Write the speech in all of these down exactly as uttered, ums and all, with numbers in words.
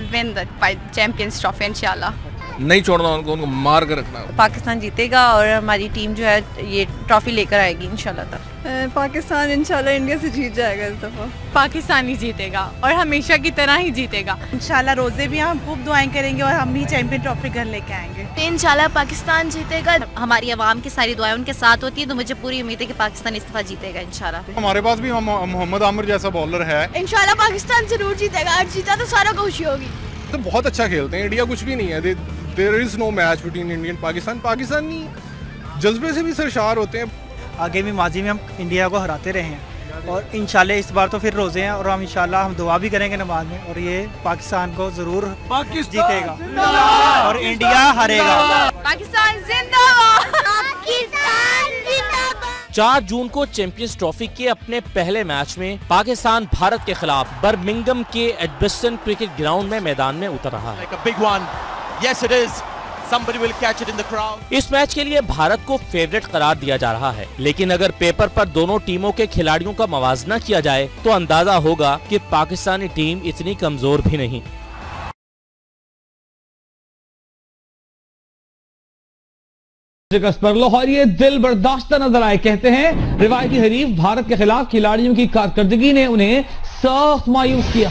win the Champions Trophy इंशाल्लाह। नहीं छोड़ना उनको, उनको मार कर रखना। पाकिस्तान जीतेगा और हमारी टीम जो है ये ट्रॉफी लेकर आएगी इंशाल्लाह तक। पाकिस्तान इंशाल्लाह इंडिया से जीत जाएगा इस दफ़ा। पाकिस्तान ही जीतेगा और हमेशा की तरह ही जीतेगा इंशाल्लाह। रोजे भी हम खूब दुआएं करेंगे और हम ही चैंपियन ट्रॉफी घर लेके आएंगे। इंशाल्लाह पाकिस्तान जीतेगा। हमारी आवाम की सारी दुआएं उनके साथ होती है, तो मुझे पूरी उम्मीद है कि पाकिस्तान इस दफ़ा जीतेगा इंशाल्लाह। हमारे पास भी मोहम्मद आमिर जैसा बॉलर है। इंशाल्लाह पाकिस्तान जरूर जीतेगा, जीता तो सारा खुशी होगी। तो बहुत अच्छा खेलते हैं, इंडिया कुछ भी नहीं है। There is no match between Indian Pakistan. Pakistani जज्बे से भी सरशार होते हैं। आगे भी माजी में हम इंडिया को हराते रहे हैं और इंशाल्लाह इस बार तो फिर रोजे हैं और हम इंशाल्लाह हम दुआ भी करेंगे नमाज में, और ये पाकिस्तान को जरूर जीतेगा और इंडिया हारेगा। पाकिस्तान जिंदाबाद, पाकिस्तान जिंदाबाद। चार जून को चैंपियंस ट्रॉफी के अपने पहले मैच में पाकिस्तान भारत के खिलाफ बर्मिंघम के एडमिसन क्रिकेट ग्राउंड में मैदान में उतर रहा है। Yes, it is. Somebody will catch it in the crowd. इस मैच के लिए भारत को फेवरेट करार दिया जा रहा है, लेकिन अगर पेपर पर दोनों टीमों के खिलाड़ियों का मवाजना किया जाए तो अंदाजा होगा कि पाकिस्तानी टीम इतनी कमजोर भी नहीं। शिकस्त पर लाहौर ये दिल बर्दाश्त नजर आए। कहते हैं रिवायती हरीफ भारत के खिलाफ खिलाड़ियों की कारकर्दगी ने उन्हें सख्त मायूस किया।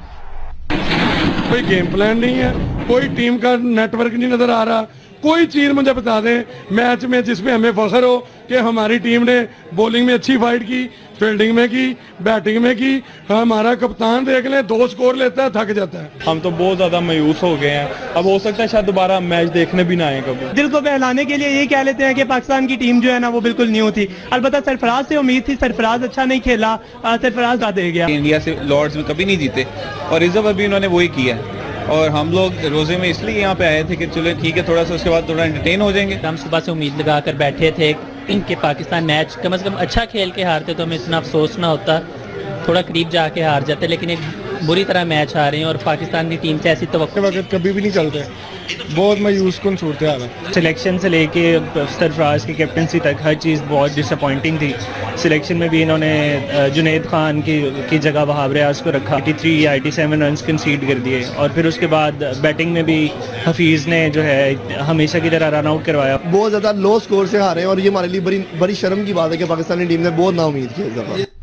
कोई गेम प्लान नहीं है, कोई टीम का नेटवर्क नहीं नजर आ रहा। कोई चीज मुझे बता दें मैच में जिसमें हमें फख्र हो कि हमारी टीम ने बॉलिंग में अच्छी फाइट की, फील्डिंग में की, बैटिंग में की। हमारा कप्तान देख लें, दो स्कोर लेता है, थक जाता है। हम तो बहुत ज्यादा मायूस हो गए हैं। अब हो सकता है शायद दोबारा मैच देखने भी ना आए कभी। दिल को बहलाने के लिए ये कह लेते हैं कि पाकिस्तान की टीम जो है ना वो बिल्कुल न्यू थी। अलबत्ता सरफराज से उम्मीद थी, सरफराज अच्छा नहीं खेला, सरफराज दा दे गया। इंडिया से लॉर्ड्स में कभी नहीं जीते और इस दफा भी उन्होंने वही किया है। और हम लोग रोजे में इसलिए यहाँ पे आए थे कि चलो ठीक है, थोड़ा सा उसके बाद थोड़ा एंटरटेन हो जाएंगे। हम सुबह से उम्मीद लगा कर बैठे थे इनके पाकिस्तान मैच कम से कम अच्छा खेल के हारते तो हमें इतना अफसोस ना होता, थोड़ा करीब जाके हार जाते, लेकिन एक बुरी तरह मैच हार रहे हैं और पाकिस्तान की टीम से ऐसी तवक्को वक्त कभी भी नहीं चलते। बहुत मायूस कुन सूरत हाल है। सिलेक्शन से लेके सरफराज की कैप्टनसी तक हर चीज़ बहुत डिसअपॉइंटिंग थी। सिलेक्शन में भी इन्होंने जुनैद खान की की जगह वहाब रियाज को रखा, तिरासी या सत्तासी रन कंसीड कर दिए, और फिर उसके बाद बैटिंग में भी हफीज़ ने जो है हमेशा की तरह रन आउट करवाया। बहुत ज़्यादा लो स्कोर से हारे और ये हमारे लिए बड़ी बड़ी शर्म की बात है कि पाकिस्तानी टीम ने बहुत नाउम्मीद की इस दफ़ा।